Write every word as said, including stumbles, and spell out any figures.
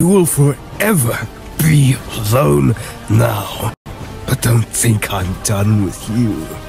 You will forever be alone now. But don't think I'm done with you.